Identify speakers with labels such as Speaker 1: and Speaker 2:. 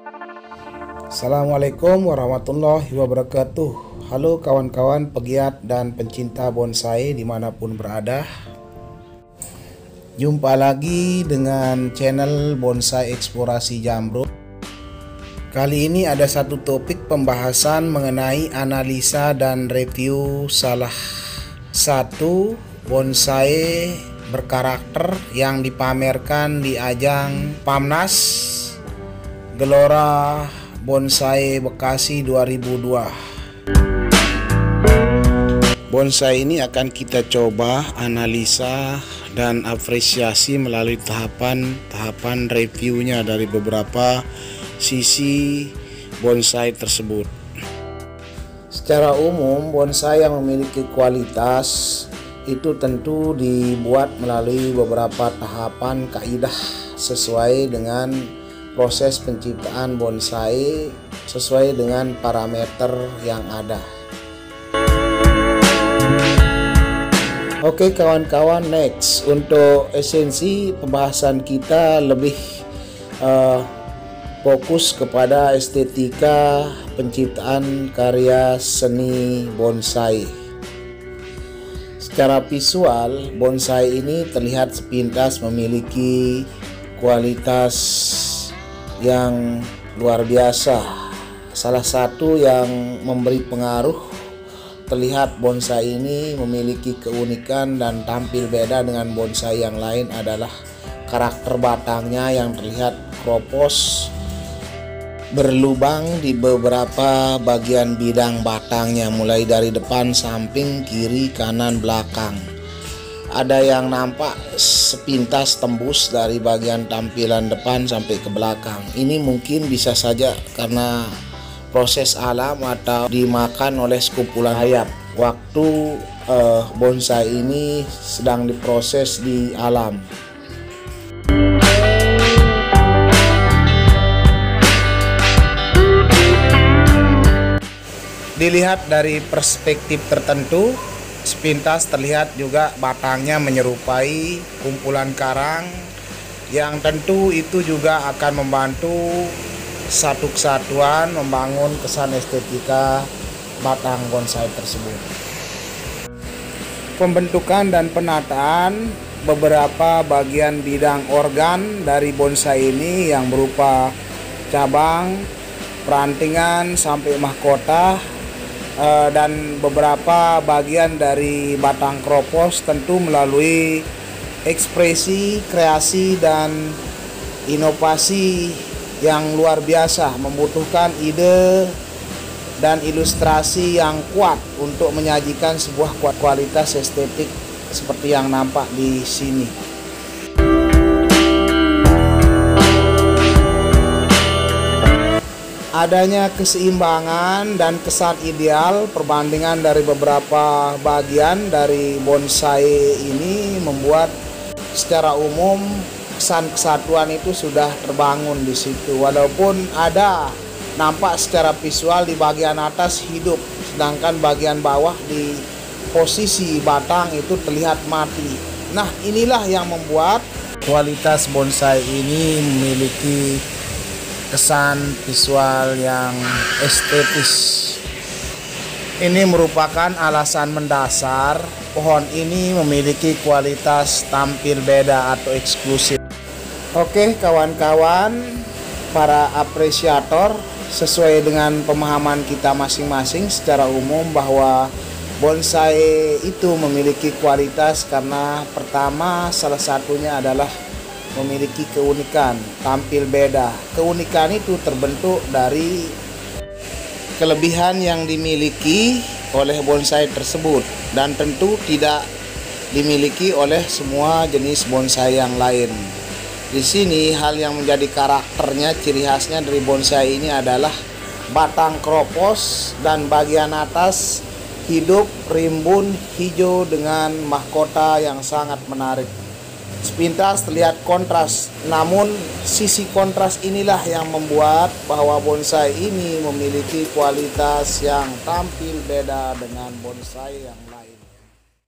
Speaker 1: Assalamualaikum warahmatullahi wabarakatuh. Halo kawan-kawan pegiat dan pencinta bonsai dimanapun berada. Jumpa lagi dengan channel Bonsai Eksplorasi Jamrut. Kali ini ada satu topik pembahasan mengenai analisa dan review salah satu bonsai berkarakter yang dipamerkan di ajang Pamnas Gelora Bonsai Bekasi 2002. Bonsai ini akan kita coba analisa dan apresiasi melalui tahapan reviewnya dari beberapa sisi bonsai tersebut. Secara umum, bonsai yang memiliki kualitas itu tentu dibuat melalui beberapa tahapan kaidah sesuai dengan proses penciptaan bonsai sesuai dengan parameter yang ada. Oke kawan-kawan, next untuk esensi pembahasan kita lebih fokus kepada estetika penciptaan karya seni bonsai. Secara visual, bonsai ini terlihat sepintas memiliki kualitas yang luar biasa. Salah satu yang memberi pengaruh, terlihat bonsai ini memiliki keunikan dan tampil beda dengan bonsai yang lain adalah karakter batangnya yang terlihat kropos, berlubang di beberapa bagian bidang batangnya, mulai dari depan, samping, kiri, kanan, belakang. Ada yang nampak sepintas tembus dari bagian tampilan depan sampai ke belakang. Ini mungkin bisa saja karena proses alam atau dimakan oleh sekumpulan hayat waktu bonsai ini sedang diproses di alam. Dilihat dari perspektif tertentu, sepintas terlihat juga batangnya menyerupai kumpulan karang, yang tentu itu juga akan membantu satu kesatuan membangun kesan estetika batang bonsai tersebut. Pembentukan dan penataan beberapa bagian bidang organ dari bonsai ini yang berupa cabang, perantingan sampai mahkota, dan beberapa bagian dari batang kropos tentu melalui ekspresi, kreasi, dan inovasi yang luar biasa, membutuhkan ide dan ilustrasi yang kuat untuk menyajikan sebuah kualitas estetik seperti yang nampak di sini. Adanya keseimbangan dan kesan ideal perbandingan dari beberapa bagian dari bonsai ini membuat secara umum kesan kesatuan itu sudah terbangun di situ. Walaupun ada nampak secara visual di bagian atas hidup, sedangkan bagian bawah di posisi batang itu terlihat mati. Nah, inilah yang membuat kualitas bonsai ini memiliki kesan visual yang estetis. Ini merupakan alasan mendasar pohon ini memiliki kualitas tampil beda atau eksklusif. Oke kawan-kawan, para apresiator, sesuai dengan pemahaman kita masing-masing secara umum bahwa bonsai itu memiliki kualitas karena pertama, salah satunya adalah memiliki keunikan, tampil beda. Keunikan itu terbentuk dari kelebihan yang dimiliki oleh bonsai tersebut dan tentu tidak dimiliki oleh semua jenis bonsai yang lain. Di sini hal yang menjadi karakternya, ciri khasnya dari bonsai ini adalah batang kropos dan bagian atas hidup, rimbun, hijau dengan mahkota yang sangat menarik. Sepintas terlihat kontras, namun sisi kontras inilah yang membuat bahwa bonsai ini memiliki kualitas yang tampil beda dengan bonsai yang